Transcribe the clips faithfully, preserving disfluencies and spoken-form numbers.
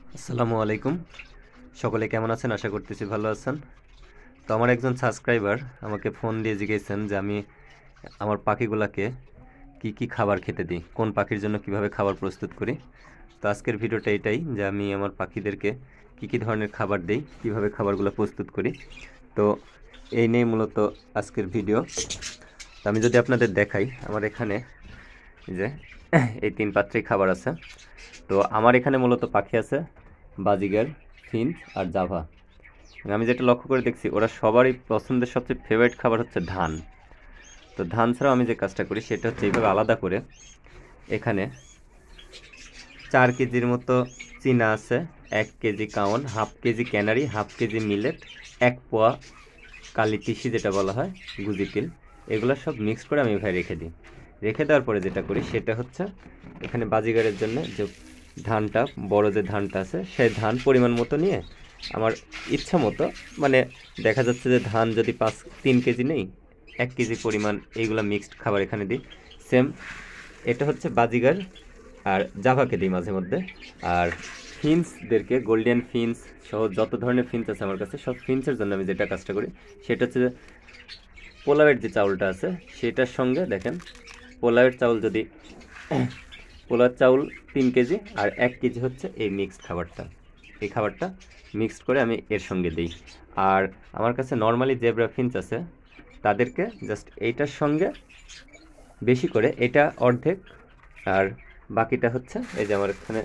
আসসালামু আলাইকুম। সকলে কেমন আছেন? আশা করতেছি ভালো আছেন। তো আমার একজন সাবস্ক্রাইবার আমাকে ফোন দিয়ে জিজ্ঞেসেন যে আমি আমার পাখিগুলাকে কি কি খাবার খেতে দিই, কোন পাখির জন্য কিভাবে খাবার প্রস্তুত করি। তো আজকের ভিডিওটা এটাই যে আমি আমার পাখিদেরকে কি কি ধরনের খাবার দেই, কিভাবে খাবারগুলো প্রস্তুত করি। তো এই নিয়ে মূলত আজকের ভিডিও। তো আমি যদি আপনাদের দেখাই, আমার এখানে এই যে এই তিন পাত্রেই খাবার আছে। তো আমার এখানে মূলত পাখি আছে বাজিগার, ফিঞ্চ আর জাভা। আমি যেটা লক্ষ্য করে দেখছি ওরা সবারই পছন্দের সবচেয়ে ফেভারিট খাবার হচ্ছে ধান। তো ধান ছাড়াও আমি যে কাজটা করি সেটা হচ্ছে এইভাবে আলাদা করে এখানে চার কেজির মতো চীনা আছে, এক কেজি কাওন, half KG canary, half KG millet, এক পোয়া কালি তিসি যেটা বলা হয় গুজি তিল, এগুলো সব মিক্স করে আমি এভাবে রেখে দিই। রেখে দেওয়ার পরে যেটা করি সেটা হচ্ছে এখানে বাজিগারের জন্য যে ধানটা, বড় যে ধানটা আছে সেই ধান পরিমাণ মতো নিয়ে আমার ইচ্ছা মতো, মানে দেখা যাচ্ছে যে ধান যদি পাঁচ তিন কেজি নেই, এক কেজি পরিমাণ এইগুলা মিক্সড খাবার এখানে দিই। সেম এটা হচ্ছে বাজিগার আর জাভাকে দিই মাঝে মধ্যে। আর ফিন্সদেরকে, গোল্ডেন ফিন্স সহ যত ধরনের ফিন্স আছে আমার কাছে, সব ফিন্সের জন্য আমি যেটা কাজটা করি সেটা হচ্ছে যে পোলাওয়ের যে চাউলটা আছে সেটার সঙ্গে দেখেন, পোলাওয়ের চাউল যদি পোলার চাউল তিন কেজি আর এক কেজি হচ্ছে এই মিক্সড খাবারটা, এই খাবারটা মিক্সড করে আমি এর সঙ্গে দিই। আর আমার কাছে নর্মালি জেব্রা ফিন্চ আছে, তাদেরকে জাস্ট এইটার সঙ্গে বেশি করে এটা অর্ধেক, আর বাকিটা হচ্ছে এই যে আমার এখানে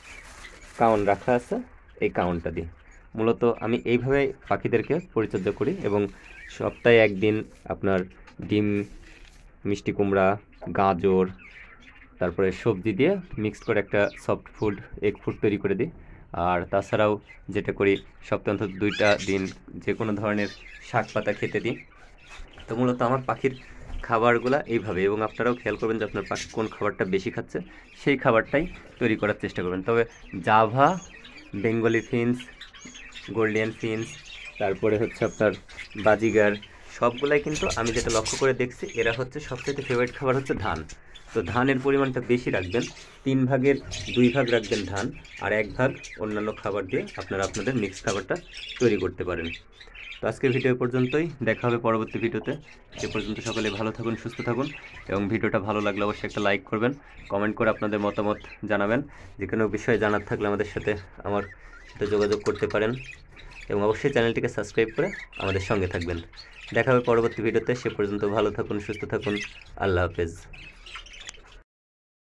কাউন রাখা আছে, এই কাউনটা দিই। মূলত আমি এইভাবে পাখিদেরকে পরিচর্যা করি এবং সপ্তাহে একদিন আপনার ডিম, মিষ্টি কুমড়া, গাজর, তারপরে সবজি দিয়ে মিক্সড করে একটা সফট ফুড, এগ ফুড তৈরি করে দিই। আর তাছাড়াও যেটা করি সপ্তাহে অন্তত দুইটা দিন যে কোনো ধরনের শাক পাতা খেতে দিই। তো মূলত আমার পাখির খাবারগুলা এইভাবে, এবং আপনারাও খেয়াল করবেন যে আপনার পাখি কোন খাবারটা বেশি খাচ্ছে সেই খাবারটাই তৈরি করার চেষ্টা করবেন। তবে Java, Bengali fins, golden fins, তারপরে হচ্ছে আপনার বাজিগার, সবগুলাই কিন্তু আমি যেটা লক্ষ্য করে দেখছি এরা হচ্ছে সবচেয়ে ফেভারিট খাবার হচ্ছে ধান। তো ধানের পরিমাণটা বেশি রাখবেন, তিন ভাগের দুই ভাগ রাখবেন ধান, আর এক ভাগ অন্যান্য খাবার দিয়ে আপনারা আপনাদের মিক্স খাবারটা তৈরি করতে পারেন। তো আজকের ভিডিও পর্যন্তই, দেখা হবে পরবর্তী ভিডিওতে। সে পর্যন্ত সকলে ভালো থাকুন, সুস্থ থাকুন, এবং ভিডিওটা ভালো লাগলে অবশ্যই একটা লাইক করবেন, কমেন্ট করে আপনাদের মতামত জানাবেন। যে কোনো বিষয়ে জানার থাকলে আমাদের সাথে আমার সাথে যোগাযোগ করতে পারেন, এবং অবশ্যই চ্যানেলটিকে সাবস্ক্রাইব করে আমাদের সঙ্গে থাকবেন। দেখা হবে পরবর্তী ভিডিওতে, সে পর্যন্ত ভালো থাকুন, সুস্থ থাকুন, আল্লাহ হাফেজ।